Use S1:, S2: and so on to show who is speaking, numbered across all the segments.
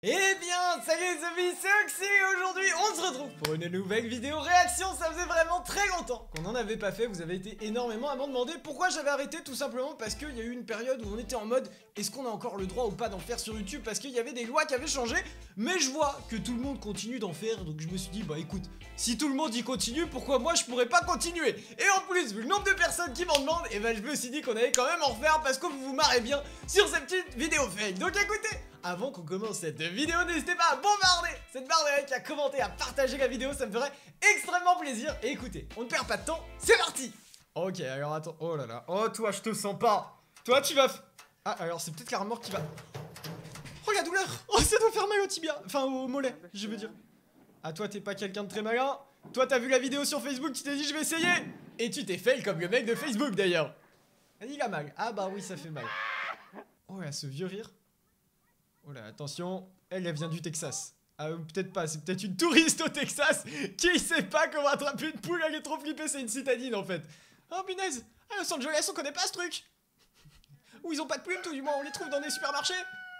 S1: Eh bien, salut les amis, c'est Oxy et aujourd'hui on se retrouve pour une nouvelle vidéo réaction. Ça faisait vraiment très longtemps qu'on n'en avait pas fait, vous avez été énormément à m'en demander pourquoi j'avais arrêté. Tout simplement parce qu'il y a eu une période où on était en mode est-ce qu'on a encore le droit ou pas d'en faire sur YouTube, parce qu'il y avait des lois qui avaient changé. Mais je vois que tout le monde continue d'en faire, donc je me suis dit bah écoute, si tout le monde y continue, pourquoi moi je pourrais pas continuer? Et en plus, vu le nombre de personnes qui m'en demandent, et bah je me suis dit qu'on allait quand même en refaire parce que vous vous marrez bien sur cette petite vidéo fake. Donc écoutez, avant qu'on commence cette vidéo, n'hésitez pas à bombarder cette barre de like, à commenter, à partager la vidéo, ça me ferait extrêmement plaisir. Et écoutez, on ne perd pas de temps, c'est parti. Ok, alors attends, oh là là, oh toi je te sens pas. Toi tu vas... Ah alors c'est peut-être la remorque qui va... Oh la douleur. Oh ça doit faire mal au tibia, enfin au mollet, je veux dire. Ah toi t'es pas quelqu'un de très malin. Toi t'as vu la vidéo sur Facebook, tu t'es dit je vais essayer. Et tu t'es fail comme le mec de Facebook d'ailleurs. Il a mal, ah bah oui ça fait mal. Oh là ce vieux rire. Oh là, attention, elle vient du Texas. Ah, peut-être pas, c'est peut-être une touriste au Texas qui sait pas comment attraper une poule, elle est trop flippée, c'est une citadine en fait. Oh punaise, à Los Angeles on connaît pas ce truc. Ou ils ont pas de plumes, tout du moins on les trouve dans des supermarchés.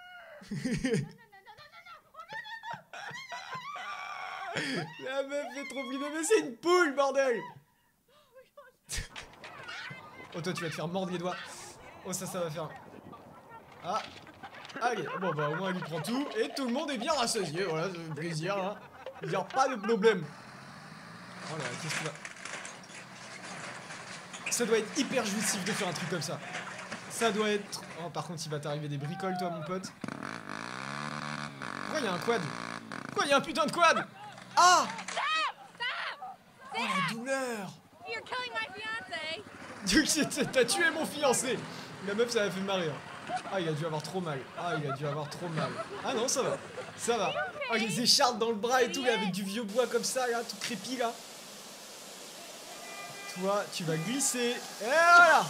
S1: La meuf fait trop flipper, mais c'est une poule bordel. Oh toi tu vas te faire mordre les doigts. Oh ça va faire... Ah. Allez, bon bah au moins elle lui prend tout et tout le monde est bien rassasié, voilà, ça fait plaisir hein. Il n'y a pas de problème. Oh là, qu'est-ce que tu vas... Ça doit être hyper jouissif de faire un truc comme ça. Ça doit être... Oh par contre il va t'arriver des bricoles toi mon pote. Pourquoi il y a un quad? Pourquoi il y a un putain de quad? Ah! Oh la douleur! T'as tué mon fiancé! La meuf ça m'a fait marrer hein. Ah il a dû avoir trop mal. Ah il a dû avoir trop mal. Ah non ça va. Ça va. Oh les écharpes dans le bras et tout là, avec du vieux bois comme ça là, tout crépi là. Toi tu vas glisser. Et voilà.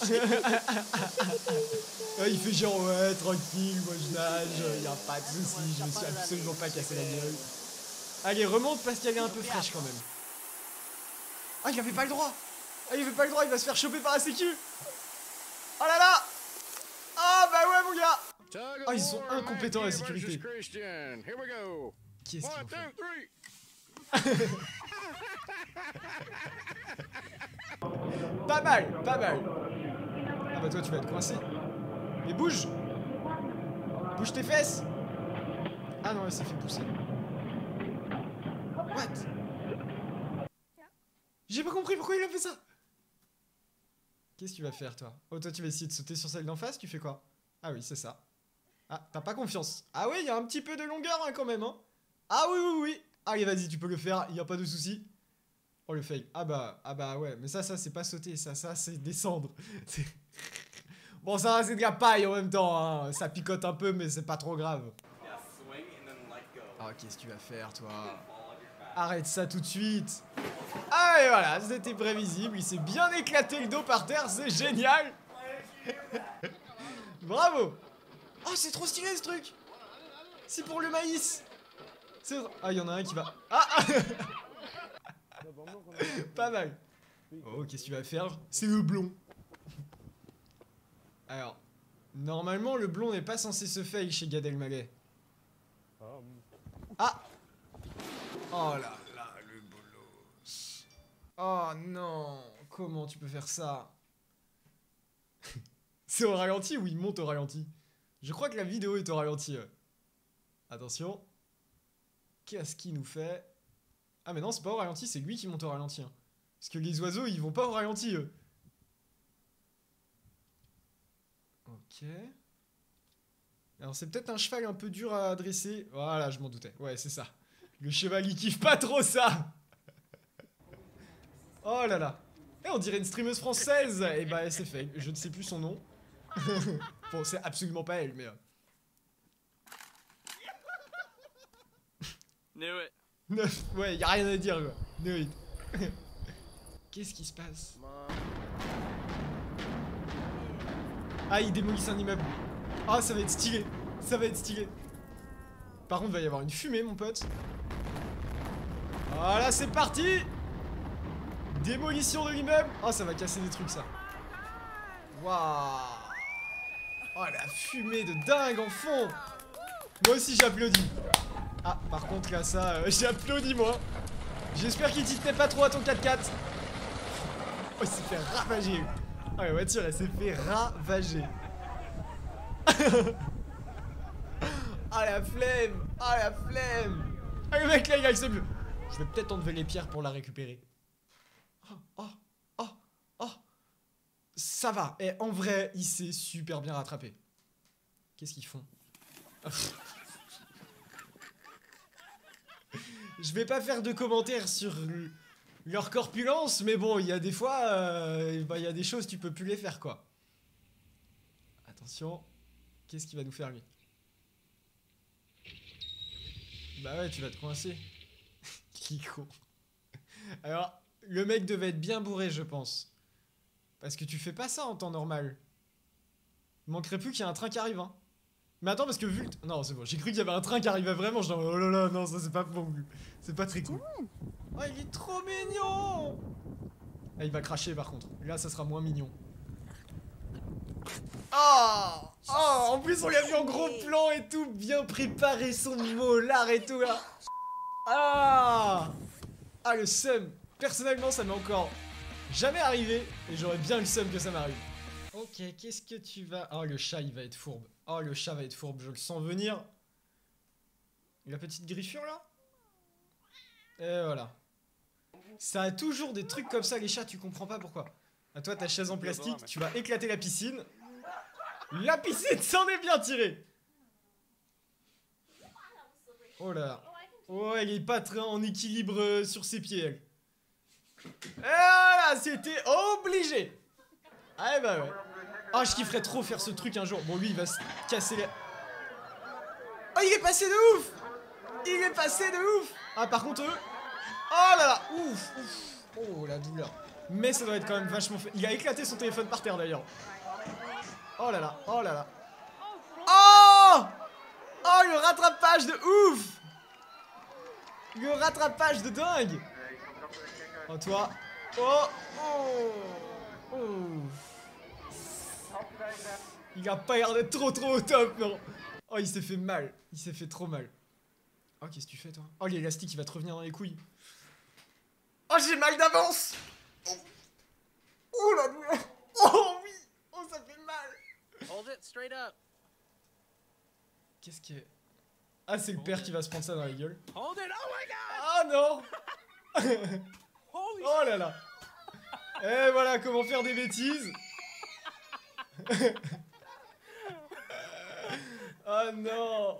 S1: Ah, il fait genre ouais tranquille, moi je nage, y a pas de soucis, je me suis absolument pas cassé la gueule. Allez remonte parce qu'elle est un peu fraîche quand même. Ah il avait pas le droit. Ah il avait pas le droit, il va se faire choper par la sécu. Oh là là. Ah bah ouais mon gars. Ah ils sont incompétents à la sécurité. Qu'est-ce qu'ils vont faire? Pas mal, pas mal. Ah bah toi tu vas être coincé. Mais bouge. Bouge tes fesses. Ah non elle s'est fait pousser. What? J'ai pas compris pourquoi il a fait ça. Qu'est-ce que tu vas faire toi? Oh toi tu vas essayer de sauter sur celle d'en face, tu fais quoi? Ah oui c'est ça. Ah t'as pas confiance. Ah oui il y a un petit peu de longueur hein, quand même hein. Ah oui oui oui. Allez vas-y tu peux le faire, y a pas de souci. Oh le fail. Ah bah ouais mais ça c'est pas sauter, ça c'est descendre. Bon ça c'est de la paille en même temps hein. Ça picote un peu mais c'est pas trop grave. Ah qu'est-ce que tu vas faire toi? Arrête ça tout de suite. Ah et voilà, c'était prévisible, il s'est bien éclaté le dos par terre, c'est génial. Bravo. Oh c'est trop stylé ce truc. C'est pour le maïs. Ah il y en a un qui va... Ah. Pas mal. Oh qu'est-ce que tu vas faire? C'est le blond. Alors, normalement le blond n'est pas censé se fail chez Gad Elmaleh. Ah. Oh là là, le bolos. Oh non, comment tu peux faire ça? C'est au ralenti ou il monte au ralenti? Je crois que la vidéo est au ralenti. Attention. Qu'est-ce qu'il nous fait? Ah mais non, c'est pas au ralenti, c'est lui qui monte au ralenti. Hein. Parce que les oiseaux, ils vont pas au ralenti, eux. Ok. Alors c'est peut-être un cheval un peu dur à dresser. Voilà, je m'en doutais. Ouais, c'est ça. Le cheval, il kiffe pas trop ça. Oh là là. Eh, on dirait une streameuse française. Et bah, c'est fait. Je ne sais plus son nom. Bon, c'est absolument pas elle, mais... Ouais, y a rien à dire, quoi. Knew it. Qu'est-ce qui se passe? Ah, il démolissent un immeuble. Ah, ça va être stylé. Ça va être stylé. Par contre, il va y avoir une fumée, mon pote. Voilà, c'est parti. Démolition de l'immeuble. Oh, ça va casser des trucs, ça. Waouh. Oh, la fumée de dingue en fond. Moi aussi j'applaudis. Ah, par contre là ça, j'applaudis moi. J'espère qu'il t'y tenait pas trop à ton 4x4. Oh, il s'est fait ravager. Ah, la voiture elle s'est fait ravager. Ah la flemme. Ah la flemme. Ah le mec là il a le seum. Je vais peut-être enlever les pierres pour la récupérer. Oh, oh, oh, oh. Ça va. Et en vrai, il s'est super bien rattrapé. Qu'est-ce qu'ils font? Je vais pas faire de commentaires sur leur corpulence, mais bon, il y a des fois, bah, il y a des choses, tu peux plus les faire, quoi. Attention. Qu'est-ce qu'il va nous faire, lui? Bah ouais, tu vas te coincer. Qui con. Alors, le mec devait être bien bourré, je pense. Parce que tu fais pas ça en temps normal. Il manquerait plus qu'il y ait un train qui arrive, hein. Mais attends, parce que vu que... Non, c'est bon, j'ai cru qu'il y avait un train qui arrivait vraiment, genre... Oh là là, non, ça c'est pas bon. C'est pas très cool. Oh, il est trop mignon. Ah, il va cracher, par contre. Là, ça sera moins mignon. Oh, oh, en plus, on l'a vu en gros plan et tout, bien préparé, son molar et tout, là. Ah, ah, le seum. Personnellement, ça m'est encore jamais arrivé, et j'aurais bien le seum que ça m'arrive. Ok, qu'est-ce que tu vas... Oh, le chat, il va être fourbe. Oh, le chat va être fourbe, je le sens venir. La petite griffure, là. Et voilà. Ça a toujours des trucs comme ça, les chats, tu comprends pas pourquoi. À toi, ta chaise en plastique, tu vas éclater la piscine. La piscine s'en est bien tirée. Oh là là. Oh, elle est pas très en équilibre sur ses pieds, elle. Et voilà, c'était obligé. Ah bah ouais. Ah, je kifferais trop faire ce truc un jour. Bon, lui, il va se casser les... Oh, il est passé de ouf. Il est passé de ouf. Ah, par contre, eux... Oh là là. Ouf, ouf. Oh, la douleur. Mais ça doit être quand même vachement fait. Il a éclaté son téléphone par terre, d'ailleurs. Oh là là. Oh là là. Oh. Oh, le rattrapage de ouf. Le rattrapage de dingue. Oh, toi. Oh. Oh. Oh. Il a pas l'air d'être trop au top, non. Oh, il s'est fait mal. Il s'est fait trop mal. Oh, qu'est-ce que tu fais, toi? Oh, l'élastique, il va te revenir dans les couilles. Oh, j'ai mal d'avance. Oh. Oh, la douleur. Oh, oui. Oh, ça fait mal.
S2: Hold it straight up.
S1: Qu'est-ce qui est... Ah, c'est le père qui va se prendre ça dans la gueule.
S2: Hold it. Oh my god.
S1: Ah, non. Oh là là. Et voilà comment faire des bêtises. Oh non.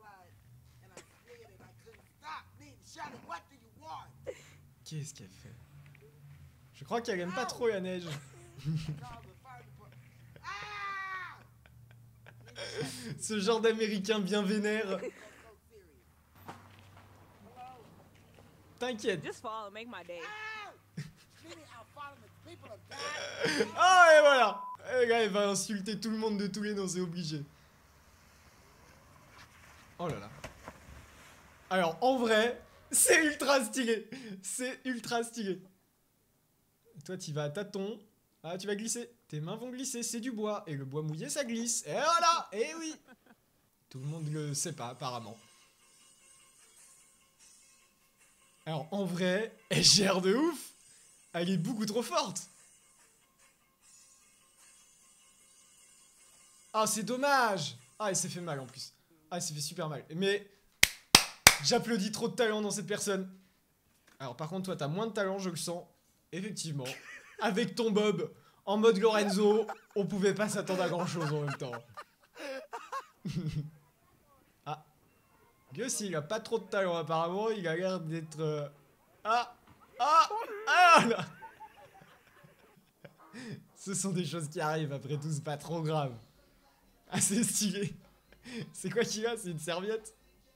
S1: Qu'est-ce qu'elle fait? Je crois qu'elle aime pas trop la neige. Ce genre d'américain bien vénère. T'inquiète. Ah et voilà. Et là, il va insulter tout le monde de tous les noms, c'est obligé. Oh là là. Alors, en vrai, c'est ultra stylé. C'est ultra stylé. Toi, tu vas à tâtons. Ah, tu vas glisser. Tes mains vont glisser, c'est du bois. Et le bois mouillé, ça glisse. Et voilà. Et oui. Tout le monde le sait pas, apparemment. Alors, en vrai, elle gère de ouf. Elle est beaucoup trop forte. Ah, c'est dommage. Ah, elle s'est fait mal en plus. Ah, elle s'est fait super mal. Mais j'applaudis trop de talent dans cette personne. Alors, par contre, toi, t'as moins de talent, je le sens. Effectivement. Avec ton bob, en mode Lorenzo, on pouvait pas s'attendre à grand chose en même temps. Ah. Lui aussi, il a pas trop de talent apparemment. Il a l'air d'être... Ah. Ah. Ah là. Ce sont des choses qui arrivent, après tout, c'est pas trop grave. Ah, c'est stylé. C'est quoi qu'il a? C'est une serviette?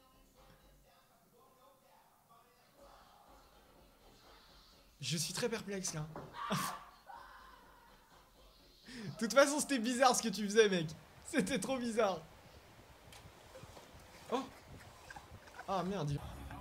S1: Je suis très perplexe là. De toute façon, c'était bizarre ce que tu faisais, mec. C'était trop bizarre. Oh. Ah merde.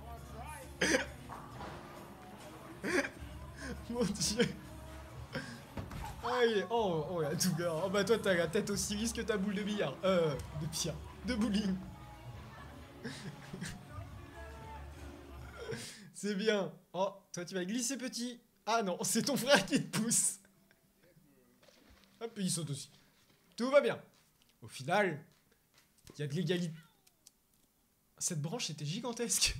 S1: Mon dieu. Ah, il est... Oh, la douleur. Oh bah toi, t'as la tête aussi lisse que ta boule de billard. De billard. De bowling. C'est bien. Oh, toi tu vas glisser petit. Ah non, c'est ton frère qui te pousse. Hop, il saute aussi. Tout va bien. Au final, il y a de l'égalité. Cette branche était gigantesque.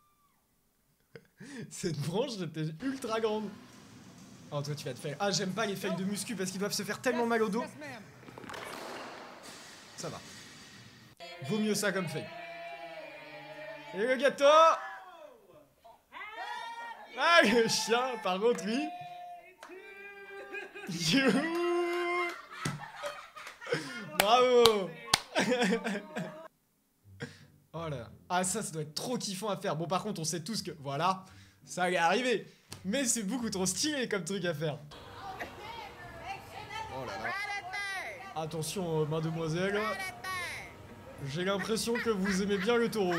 S1: Cette branche était ultra grande. Oh, toi tu vas te faire. Ah, j'aime pas les fails de muscu parce qu'ils doivent se faire tellement mal au dos. Ça va. Vaut mieux ça comme fail. Et le gâteau. Ah, le chien, par contre, lui. Youhou. Bravo. Oh là. Ah, ça doit être trop kiffant à faire. Bon, par contre, on sait tous que... Voilà, ça allait arriver. Mais c'est beaucoup trop stylé comme truc à faire. Oh là là. Attention, mademoiselle. J'ai l'impression que vous aimez bien le taureau.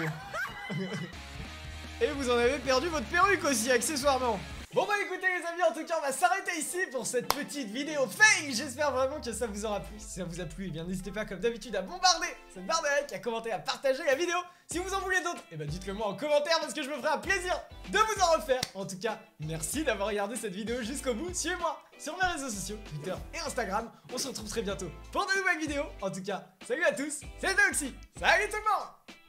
S1: Et vous en avez perdu votre perruque aussi, accessoirement. Bon bah écoutez les amis, en tout cas on va s'arrêter ici pour cette petite vidéo fail. J'espère vraiment que ça vous aura plu. Si ça vous a plu, eh bien n'hésitez pas comme d'habitude à bombarder cette barre de like, à commenter, à partager la vidéo. Si vous en voulez d'autres, eh ben dites-le moi en commentaire parce que je me ferai un plaisir de vous en refaire. En tout cas, merci d'avoir regardé cette vidéo jusqu'au bout. Suivez-moi sur mes réseaux sociaux, Twitter et Instagram. On se retrouve très bientôt pour de nouvelles vidéos. En tout cas, salut à tous, c'est Deoxy. Salut tout le monde.